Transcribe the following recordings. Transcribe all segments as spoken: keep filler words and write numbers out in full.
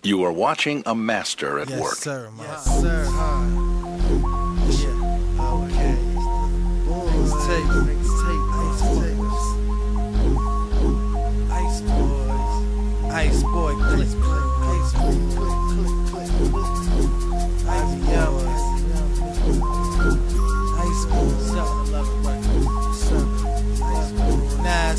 You are watching a master at yes, work. Sir, my yes, sir. Huh? Yeah. Okay. Mixtape. Mixtape. Ice boys. Ice boy. Click, click. Ice boy. Click, click, click. Ice boys. Ice boys. seven eleven records. jnass.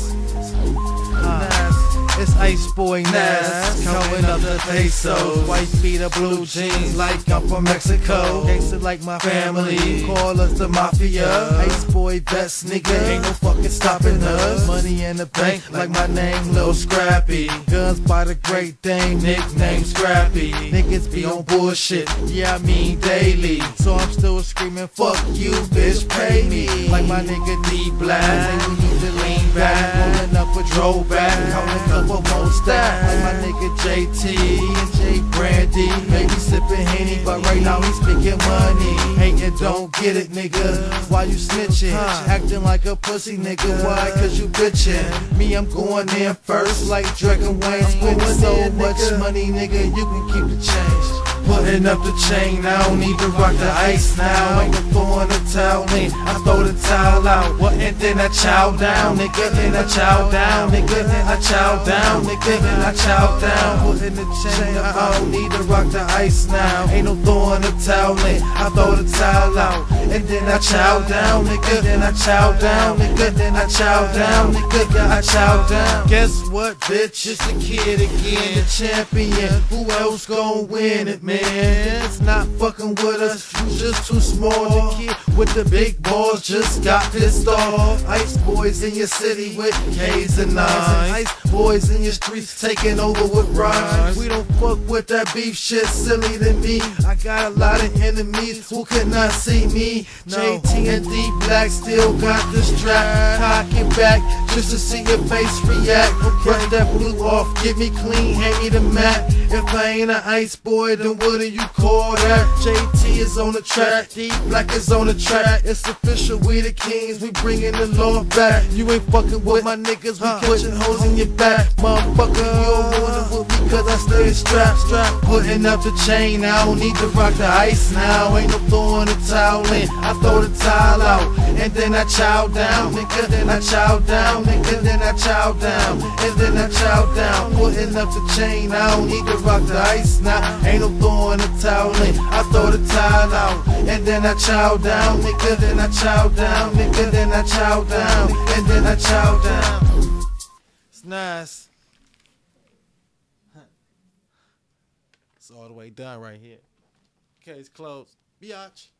jnass. It's Ice Boy jnass, counting up the pesos. White beater, blue jeans, like I'm from Mexico. Gangsta like my family, call us the mafia. Ice Boy vets, nigga, ain't no fucking stopping us. Money in the bank, like my name, Lil Scrappy. Guns by the great thing, nickname Scrappy. Niggas be on bullshit, yeah I mean daily. So I'm still screaming, fuck you, bitch, pay me. Like my nigga D Black, say we need to lean back, rolling up a throwback, counting up for more stacks. Like my nigga J T and J Brandy, maybe sipping Henny, but right now he's speaking money. Hating don't get it, nigga. Why you snitching? Acting like a pussy, nigga. Why? Cause you bitching. Me, I'm going in first, like Drake and Wayne. Spending so much money, nigga, you can keep the change. Putting up the chain, I don't need to rock the ice now. Ain't no throwing the towel in, I throw the towel out. What? And then I chow down, nigga. Then I chow down, nigga. Then I chow down, nigga. Then I chow down. Putting the chain up, I don't need to rock the ice now. Ain't no throwing the towel in, I throw the towel out. And then I chow down, nigga. Then I chow down, nigga. Then I chow down, nigga. Then I chow down. Guess what, bitch? It's the kid again, the champion. Who else gon' win it, man? It's not fucking with us, you just too small. The kid with the big balls just got pissed off. Ice boys in your city with K's and nines. Ice boys in your streets taking over with rhymes. We don't fuck with that beef shit, silly to me. I got a lot of enemies who could not see me. J T and D Black still got the strap. Cock it back just to see your face react. Brush that blue off, get me clean, hand me the mat. If I ain't an ice boy, then what do you call that? J T is on the track, D Black is on the track. It's official, we the kings, we bringing the law back. You ain't fucking with my niggas, we putting hoes in your back. Motherfucker, you don't wanna with me cause I stay strapped, strapped. Putting up the chain, I don't need to rock the ice now. Ain't no throwing the towel in, I throw the towel out. And then I chow down, nigga, then I chow down, nigga, then I chow down. And then I chow down, putting up the chain, I don't need to rock the ice now. Ain't no throwing the towel in, I throw the towel out. And then I chow down, nigga, then I chow down, nigga, then I chow down. And then I chow down. It's nice. It's all the way done right here. Case closed. Biatch.